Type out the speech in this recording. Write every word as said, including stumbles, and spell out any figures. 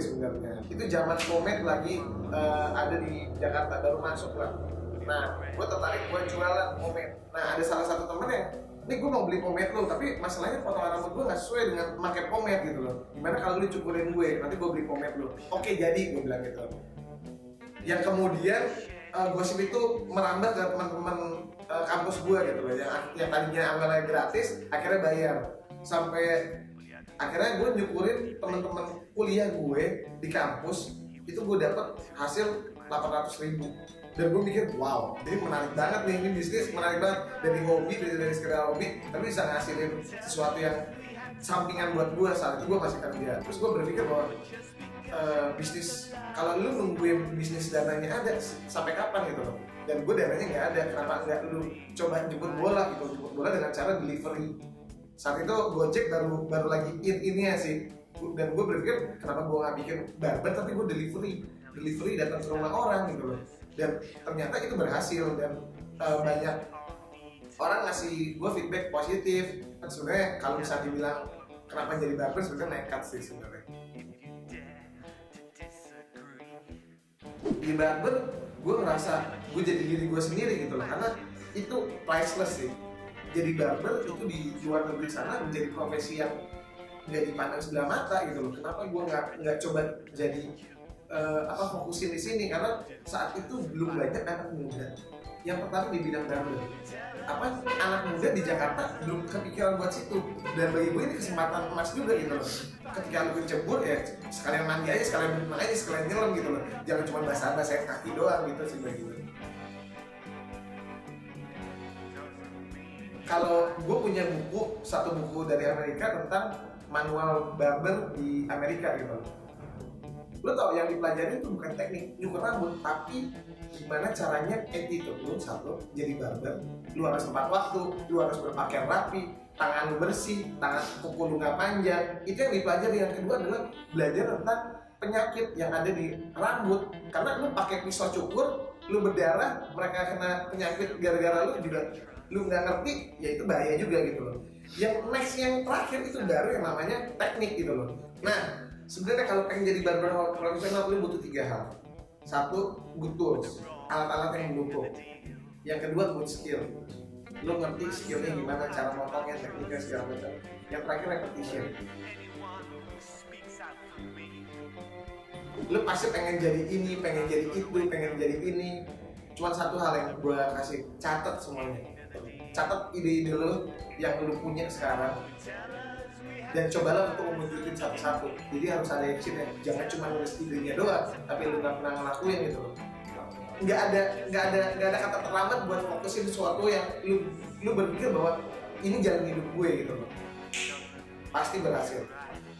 sebenarnya. Itu zaman Pomade lagi uh, ada di Jakarta, baru masuk lah. Nah, gue tertarik buat jualan pomade. Nah, ada salah satu temennya, ini gue mau beli pomade lo, tapi masalahnya potongan rambut gue nggak sesuai dengan pakai pomade gitu loh. Gimana kalau lu cukurin gue, nanti gue beli pomade lo. Oke, jadi gue bilang gitu. Yang kemudian uh, gosip itu merambah ke teman-teman uh, kampus gue gitu loh, yang, yang tadinya awalnya gratis, akhirnya bayar. Sampai akhirnya gue nyukurin teman-teman kuliah gue di kampus, itu gue dapet hasil delapan ratus ribu. Dan gue mikir, wow, ini menarik banget nih, ini bisnis menarik banget. Dari hobi, dari, dari sekedar hobi, tapi bisa ngasilin sesuatu yang sampingan buat gue. Saat itu gue masih kerja. Terus gue berpikir bahwa Uh, bisnis, kalau lu nungguin bisnis dananya ada sampai kapan gitu loh, dan gue dananya nggak ada, kenapa nggak lu coba jemput bola gitu, jemput bola dengan cara delivery. Saat itu Gojek baru baru lagi in ini ya sih, dan gue berpikir kenapa gue nggak bikin barber tapi gue delivery, delivery datang ke rumah orang gitu loh, dan ternyata itu berhasil dan uh, banyak orang ngasih gue feedback positif. Kan sebenarnya kalau misalnya dibilang kenapa jadi barber, sebenarnya nekat sih sebenarnya. Di barber, gue ngerasa gue jadi diri gue sendiri gitu loh, karena itu priceless sih. Jadi barber itu di luar negeri sana menjadi profesi yang nggak dipandang sebelah mata gitu loh. Kenapa gue nggak nggak coba jadi uh, apa fokusin di sini? Karena saat itu belum banyak anak muda yang pertama di bidang barber. Apa anak muda di Jakarta belum kepikiran buat situ, dan bagi gue ini kesempatan emas juga gitu loh. Ketika lu kecebur ya sekalian mandi aja, sekalian berenang aja, sekalian nyelam gitu loh, jangan cuma basah-basahin kaki doang gitu sih begitu. Kalau gue punya buku, satu buku dari Amerika tentang manual barber di Amerika gitu. Lo tau yang dipelajari itu bukan teknik nyukur rambut, tapi gimana caranya attitude lu satu jadi barber. Lu harus tepat waktu, lu harus berpakaian rapi, tangan lu bersih, tangan kuku lu nggak panjang. Itu yang dipelajari. Yang kedua adalah belajar tentang penyakit yang ada di rambut. Karena lu pakai pisau cukur, lu berdarah, mereka kena penyakit gara-gara lu juga lu nggak ngerti, ya itu bahaya juga gitu loh. Yang next yang terakhir itu baru yang namanya teknik gitu loh. Nah, sebenarnya kalau pengen jadi barber profesional lu butuh tiga hal. Satu, good tools, alat-alat yang mendukung. Yang kedua, good skill. Lu ngerti skillnya gimana, cara motongnya, tekniknya segala macam. Yang terakhir, repetition. Lu pasti pengen jadi ini, pengen jadi itu, pengen jadi ini. Cuma satu hal yang gue kasih, catat semuanya. Catat ide-ide lu yang lu punya sekarang, dan cobalah untuk mewujudin satu-satu. Jadi harus ada actionnya, jangan cuma nulis idenya doang tapi lu nggak pernah ngelakuin gitu loh. Nggak ada nggak ada nggak ada kata terlambat buat fokusin sesuatu yang lu lu berpikir bahwa ini jalan hidup gue gitu loh. Pasti berhasil.